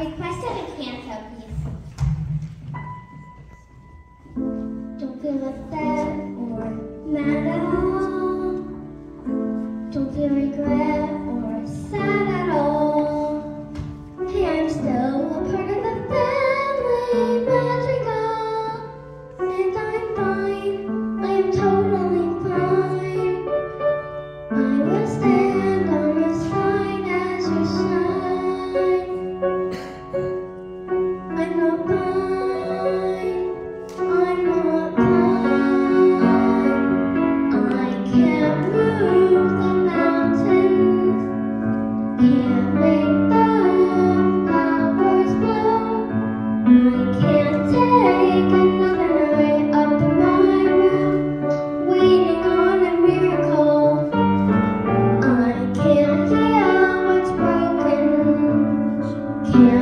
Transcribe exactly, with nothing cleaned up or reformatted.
request of a canto, please. Don't feel upset or mad at all. Don't feel regret or sad at all. Hey, I'm still a part of the family, magical. And I'm fine, I am totally fine. I will stand on the side as you shine. I'm not fine, I'm not fine. I can't move the mountains, can't make the flowers blow. I can't take another night up in my room, waiting on a miracle. I can't heal what's broken, can't